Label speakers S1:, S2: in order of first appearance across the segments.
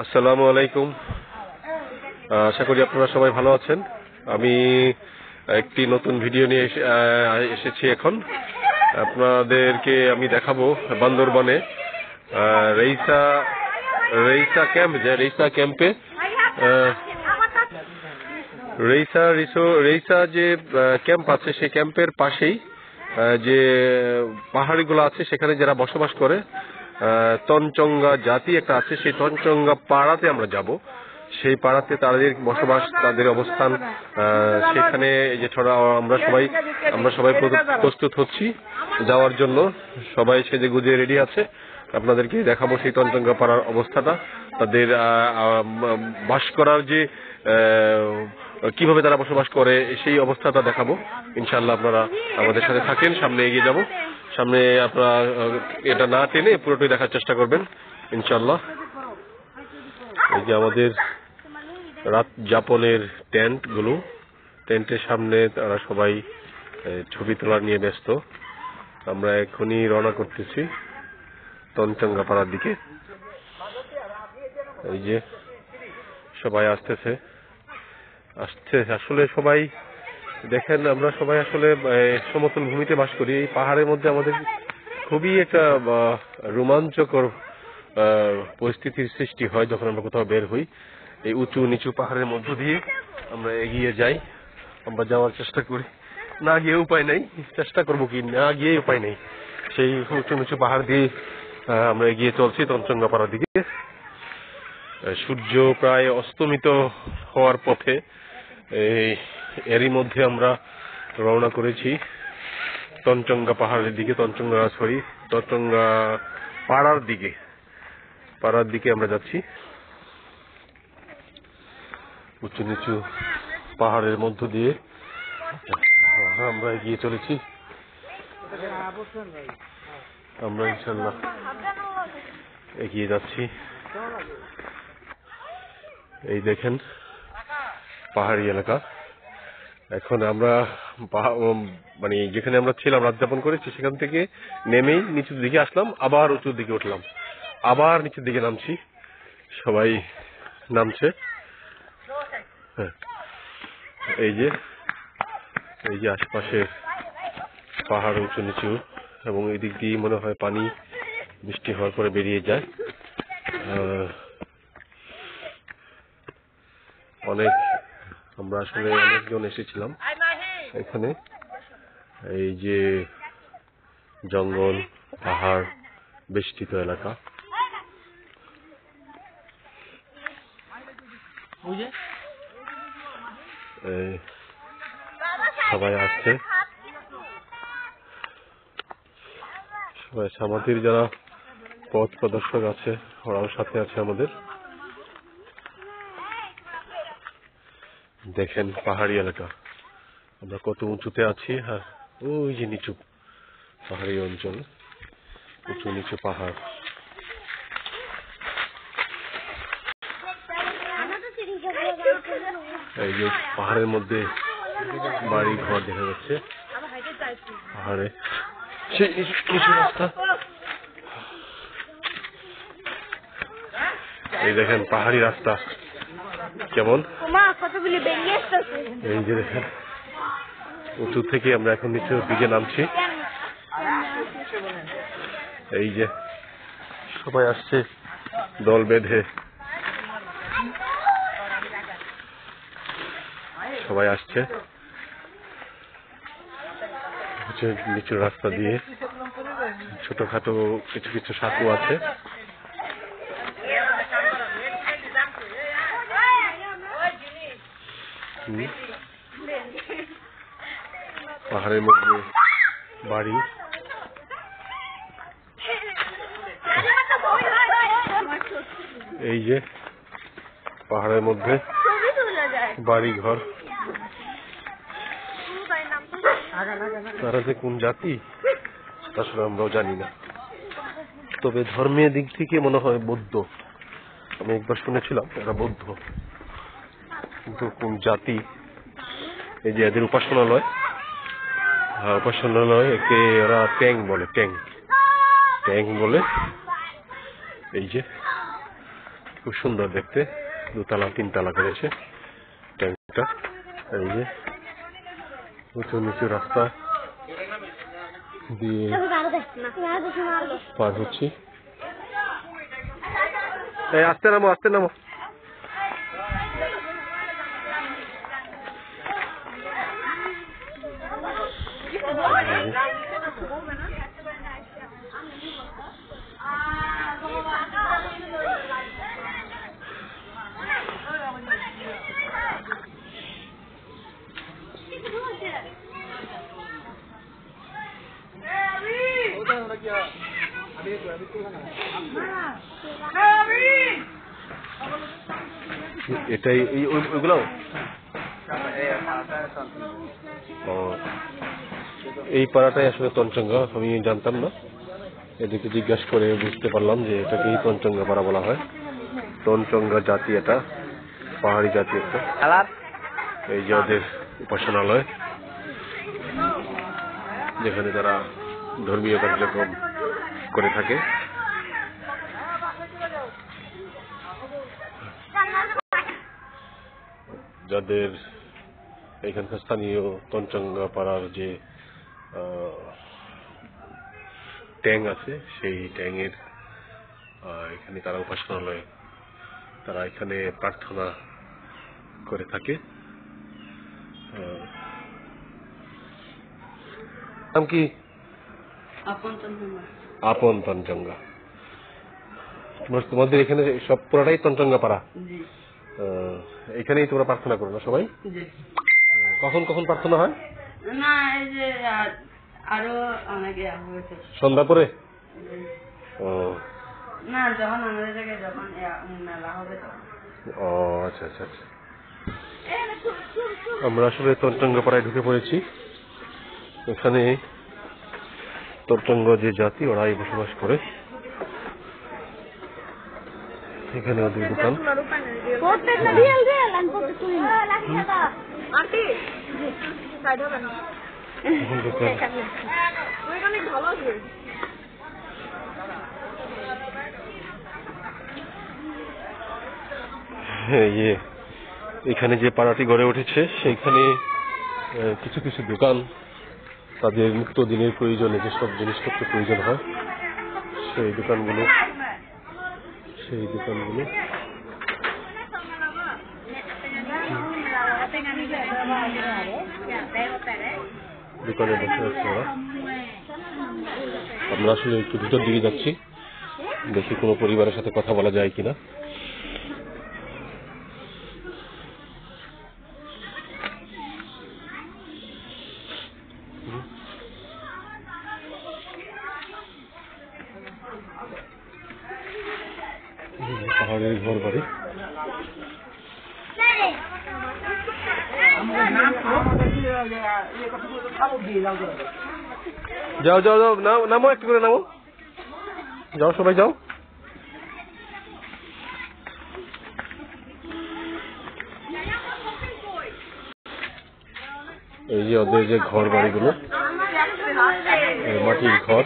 S1: আসসালামু আলাইকুম। আশা করি আপনারা সবাই ভালো আছেন। আমি একটি নতুন ভিডিও নিয়ে এসেছি। এখন আপনাদেরকে আমি দেখাবো বান্দরবনে রেইসা ক্যাম্প, যে রেইসা ক্যাম্পে রেইসা যে ক্যাম্প আছে, সেই ক্যাম্পের পাশেই যে পাহাড়িগুলো আছে সেখানে যারা বসবাস করে তনচঙ্গা জাতি একটা আছে, সেই তনচঙ্গা পাড়াতে আমরা যাব। সেই পাড়াতে তাদের বসবাস, তাদের অবস্থান, সেখানে যে ছড়া আমরা সবাই প্রস্তুত হচ্ছি যাওয়ার জন্য। সবাই সেজে গুজে রেডি আছে। আপনাদেরকে দেখাবো সেই তনচঙ্গা পাড়ার অবস্থাটা, তাদের বাস করার যে কিভাবে তারা বসবাস করে সেই অবস্থাটা দেখাবো। ইনশাআল্লাহ আপনারা আমাদের সাথে থাকেন, সামনে এগিয়ে যাব। সামনে আপনারা এটা না টেনে পুরোটাই দেখার চেষ্টা করবেন ইনশাআল্লাহ। এই যে আমাদের রাত যাপনের টেন্টের সামনে তারা সবাই ছবি তোলা নিয়ে ব্যস্ত। আমরা এখনই রওনা করতেছি তনচঙ্গা পাড়ার দিকে। এই যে সবাই আসছে। আসলে সবাই দেখেন, আমরা সবাই আসলে সমতল ভূমিতে বাস করি। এই পাহাড়ের মধ্যে আমাদের খুবই একটা রোমাঞ্চকর পরিস্থিতির সৃষ্টি হয় যখন আমরা কোথাও বের হই। এই উঁচু নিচু পাহাড়ের মধ্য দিয়ে আমরা এগিয়ে যাই, আমরা যাওয়ার চেষ্টা করি। না গিয়ে উপায় নেই, চেষ্টা করবো কি, না গিয়ে উপায় নেই। সেই উঁচু নিচু পাহাড় দিয়ে আমরা এগিয়ে চলছি তনচঙ্গা পাড়ার দিকে। সূর্য প্রায় অস্তমিত হওয়ার পথে। এরই মধ্যে আমরা রওনা করেছি তনচঙ্গা পাহাড়ের দিকে, তনচঙ্গা পাড়ার দিকে আমরা যাচ্ছি। উঁচু নিচু পাহাড়ের মধ্য দিয়ে আমরা এগিয়ে চলেছি। আমরা ইনশাআল্লাহ এগিয়ে যাচ্ছি। এই দেখেন পাহাড়ি এলাকা। এখন আমরা মানে যেখানে আমরা ছিলাম, রাত যাপন করেছি, সেখান থেকে নেমেই নিচের দিকে আসলাম, আবার উঁচুর দিকে উঠলাম, আবার নিচের দিকে নামছি। সবাই নামছে। হ্যাঁ, এই যে আশপাশে পাহাড় উঁচু নিচু, এবং এই দিক দিয়ে মনে হয় পানি বৃষ্টি হওয়ার পরে বেরিয়ে যায়। আমরা আসলে অনেকজন এসেছিলাম এখানে। এই যে জঙ্গল, পাহাড় বেষ্টিত এলাকা। সবাই আসছে, আমাদের যারা পথ প্রদর্শক আছে ওরাও সাথে আছে আমাদের। দেখেন পাহাড়ি এলাকা, আমরা কত উঁচুতে আছি। হ্যাঁ, ওই যে নিচু পাহাড়ি অঞ্চল, উঁচু নিচু পাহাড়। এই যে পাহাড়ের মধ্যে বাড়ি ঘর দেখা যাচ্ছে, পাহাড়ে সেই নিচু রাস্তা। এই দেখেন পাহাড়ি রাস্তা কেমন। এই যে দেখেন উঁচু থেকে আমরা এখন নিচের দিকে নামছি। এই যে সবাই আসছে দল বেঁধে, সবাই আসছে নিচু রাস্তা দিয়ে। ছোটখাটো কিছু সাঁকো আছে। পাহাড়ের মধ্যে বাড়ি। এই যে পাহাড়ের মধ্যে বাড়ি ঘর। তারা যে কোন জাতি আসলে আমরাও জানি না, তবে ধর্মীয় দিক থেকে মনে হয় বৌদ্ধ। আমি একবার শুনেছিলাম এরা বৌদ্ধ, কিন্তু কোন জাতি। এই যে এদের উপাসনালয়, একে ওরা ট্যাং বলে। এই যে খুব সুন্দর দেখতে, 2 তলা 3 তলা করেছে ট্যাঙ্কটা। এই যে উঁচু নিচু রাস্তা দিয়ে পার হচ্ছি। এই আস্তে নামো, আস্তে নামো। এটাই ওইগুলো এই পাড়াটাই আসলে তঞ্চঙ্গা, আমি জানতাম না। এদিকে জিজ্ঞাসা করে বুঝতে পারলাম যে এটাকেই তঞ্চঙ্গা পাড়া বলা হয়। তঞ্চঙ্গা জাতি, এটা পাহাড়ি জাতি একটা। এই যে ওদের উপাসনালয়, যেখানে তারা ধর্মীয় কার্যক্রম করে থাকে। যাদের এখানকার স্থানীয় তঞ্চঙ্গা পাড়ার যে ট্যাং আছে, সেই ট্যাংয়ের এখানে তারা উপাসনালয়, তারা এখানে প্রার্থনা করে থাকে। নাম কি? আপন তঞ্চঙ্গা। তোমাদের এখানে সব পুরাটাই তঞ্চঙ্গা পাড়া? এখানেই তোমরা প্রার্থনা করো না সবাই? কখন কখন প্রার্থনা হয়?
S2: না, এই যে আরো অনেকে
S1: সন্ধ্যা পরে?
S2: না, যখন আমাদের জায়গায় যখন মেলা হবে তখন।
S1: ও আচ্ছা আচ্ছা আচ্ছা। আমরা আসলে তঞ্চঙ্গা পাড়ায় ঢুকে পড়েছি। এখানে তঞ্চঙ্গা যে জাতি, ওরাই বসবাস করে। এখানে ওদের দোকান। এখানে যে পাড়াটি গড়ে উঠেছে, সেইখানে কিছু কিছু দোকান, তাদের নিত্য দিনের প্রয়োজনে যেসব জিনিসপত্র প্রয়োজন হয়, সেই দোকানগুলো দোকানে বসে আছে ওরা। আমরা আসলে একটু ভিতর দিকে যাচ্ছি, দেখি কোনো পরিবারের সাথে কথা বলা যায় কিনা। পাহাড়ের ঘর বাড়ি। যাও যাও যাও, নামো, একটু করে নামো, যাও সবাই যাও। এই যে ওদের যে ঘর বাড়িগুলো, মাটির ঘর।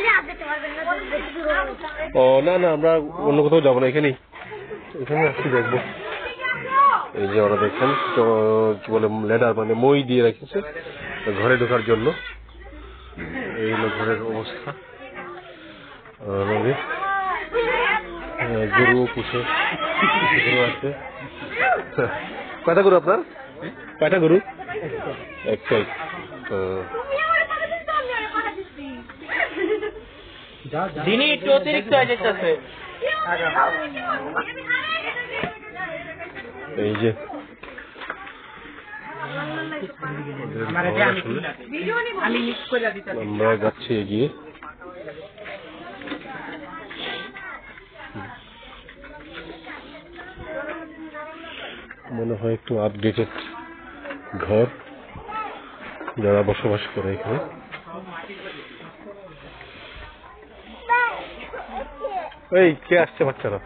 S1: ও না না, আমরা অন্য কোথাও যাবো না, এখানেই আসছি, দেখবো। এই যে ওরা দেখছেন তো কি বলে, লেডার মানে মই দিয়ে রেখেছে ঘরে ঢোকার জন্য। এই হলো ঘরের অবস্থা। গরু পুষে, গরু আছে। কয়টা গরু আপনার? কয়টা গরু? একটাই।
S3: দিনই একটু অতিরিক্ত হয়ে যেতেছে।
S1: এই যে আমরা যাচ্ছি এগিয়ে। মনে হয় একটু আপডেটেড ঘর, যারা বসবাস করে এখানে। এই কে আসছে বাচ্চারা?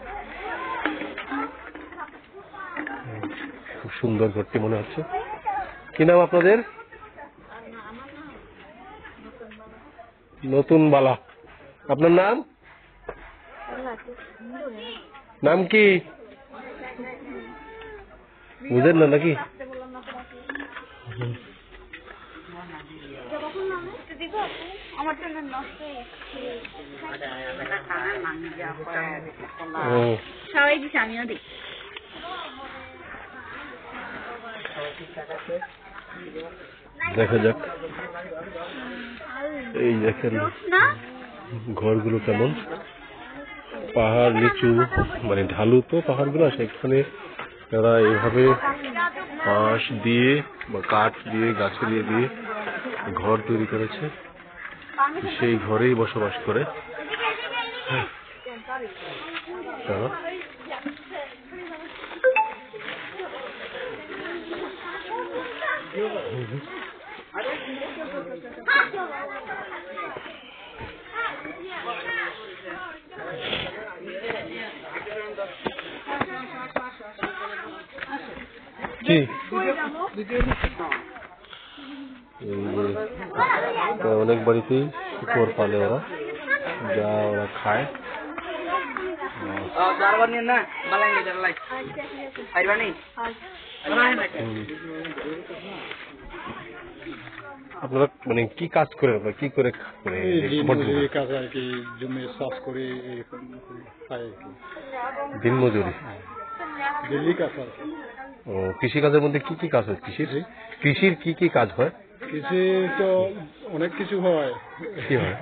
S1: খুব সুন্দর ঘরটি মনে হচ্ছে। কি নাম আপনাদের? নতুন বালা। আপনার নাম? নাম কি? বুঝেন না নাকি?
S2: সবাই দিচ্ছে, আমিও দিই।
S1: দেখা যাক, এই দেখেন ঘরগুলো কেমন, পাহাড় নিচু, মানে ঢালু তো পাহাড়গুলো, সেখানে তারা এইভাবে বাঁশ দিয়ে বা কাঠ দিয়ে গাছড়িয়ে দিয়ে ঘর তৈরি করেছে, সেই ঘরেই বসবাস করে তারা। কি অনেক বাড়িতেই শুকর পালে ওরা, যা ওরা খায়। আপনারা মানে কি কাজ করেন, আপনারা কি করে
S4: কাজ আর কি, জমি চাষ করে
S1: দিনমজুরি?
S4: দিল্লি কাজ আর কি।
S1: ও, কৃষিকাজের মধ্যে কি কি কাজ হয়? কৃষির কি কি কাজ হয়?
S4: কৃষি তো অনেক কিছু হয়।
S1: কি হয়?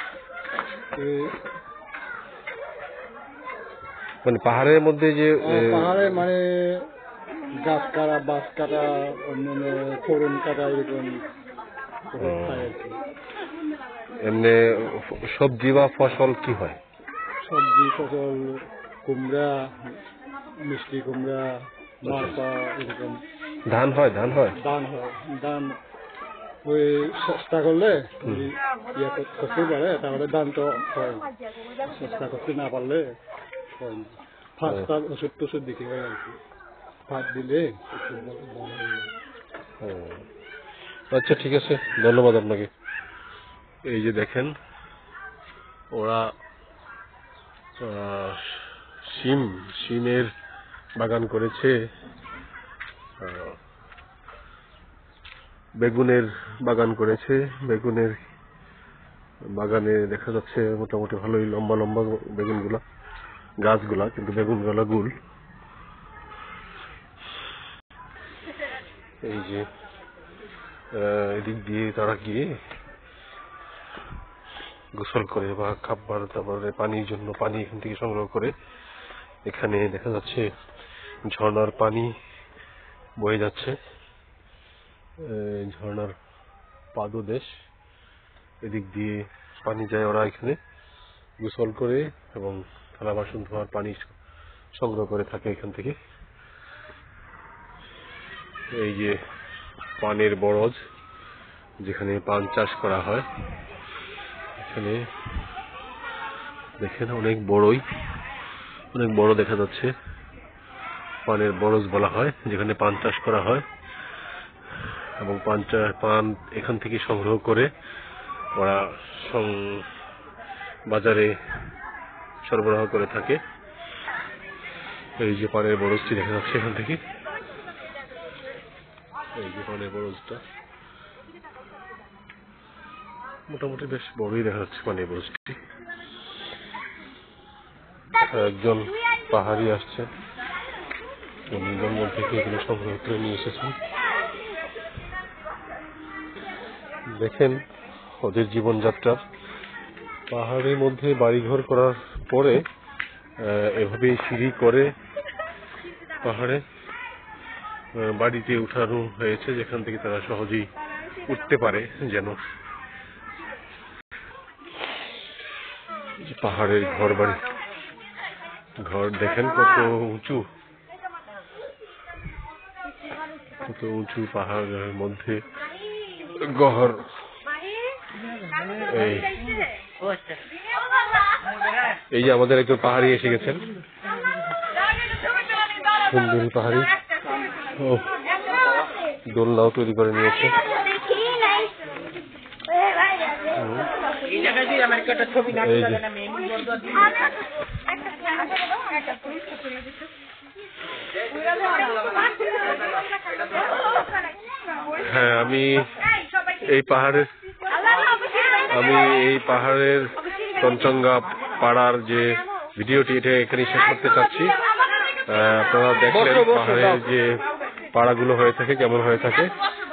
S1: মানে পাহাড়ের মধ্যে যে
S4: পাহাড়ে মানে গাছ কাটা, বাঁশ কাটা, অন্যান্য ফোড়ন কাটা, এরকম খায় আর কি।
S1: এমনি সবজি বা ফসল কি হয়?
S4: সবজি ফসল কুমড়া, মিষ্টি কুমড়া, মারপা, এরকম।
S1: ধান হয়? ধান হয়?
S4: ধান হয়। ধান ওই চেষ্টা করলে ইয়ে করতে পারে, তাহলে ধান তো হয়। চেষ্টা করতে না পারলে হয় না। ফার্স্টটা ওষুধ টষুধ দিতে হয় আর কি, ফাঁদ দিলে একটু ভালো হয়ে যায়।
S1: আচ্ছা, ঠিক আছে, ধন্যবাদ আপনাকে। এই যে দেখেন, ওরা শিমের বাগান করেছে, বেগুনের বাগান করেছে। বেগুনের বাগানে দেখা যাচ্ছে মোটামুটি ভালোই লম্বা লম্বা বেগুনগুলা, গাছগুলা, কিন্তু বেগুনগুলা গুল। এই যে এদিক দিয়ে তারা গিয়ে গোসল করে বা খাবার দাবারের পানির জন্য পানি এখান থেকে সংগ্রহ করে। এখানে দেখা যাচ্ছে ঝর্ণার পানি বয়ে যাচ্ছে, ঝর্ণার পাদদেশ, এদিক দিয়ে পানি যায়। ওরা এখানে গোসল করে এবং থালা বাসন ধোয়ার পানি সংগ্রহ করে থাকে এখান থেকে। এই যে পানের বরজ, যেখানে পান চাষ করা হয়, এখানে দেখেন অনেক বড় দেখা যাচ্ছে। পানের বরজ বলা হয়, যেখানে পান চাষ করা হয়, এবং পান এখান থেকে সংগ্রহ করে ওরা বাজারে সরবরাহ করে থাকে। এই যে পানের বরজটি দেখা যাচ্ছে এখান থেকে, এই যে পানের বরজটা মোটামুটি বেশ বড়ই দেখা যাচ্ছে পানের বরজটি। একজন পাহাড়ি আসছে, জঙ্গল থেকে এগুলো সংগ্রহ করে নিয়ে এসেছেন। দেখেন ওদের জীবনযাত্রা। পাহাড়ের মধ্যে বাড়িঘর করার পরে এভাবেই সিঁড়ি করে পাহাড়ে বাড়িতে উঠানো হয়েছে, যেখান থেকে তারা সহজেই উঠতে পারে। যেন পাহাড়ের ঘর দেখেন কত উঁচু পাহাড়ের মধ্যে ঘর। এই যে আমাদের একজন পাহাড়ি এসে গেছেন, সুন্দরী পাহাড়ি, দোলনাও তৈরি করে নিয়েছে। হ্যাঁ, আমি এই পাহাড়ের কঞ্চঙ্গা পাড়ার যে ভিডিওটি এটা এখানে শেষ করতে চাচ্ছি। আপনারা দেখলেন পাহাড়ের যে পাড়াগুলো হয়ে থাকে, কেমন হয়ে থাকে।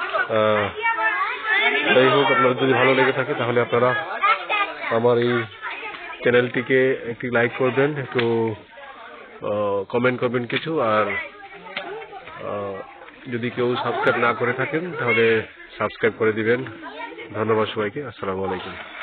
S1: যাই হোক, আপনাদের যদি ভালো লেগে থাকে তাহলে আপনারা আমার এই চ্যানেলটিকে একটি লাইক করবেন, একটু কমেন্ট করবেন কিছু, আর যদি কেউ সাবস্ক্রাইব না করে থাকেন তাহলে সাবস্ক্রাইব করে দিবেন। ধন্যবাদ সবাইকে। আসসালামু আলাইকুম।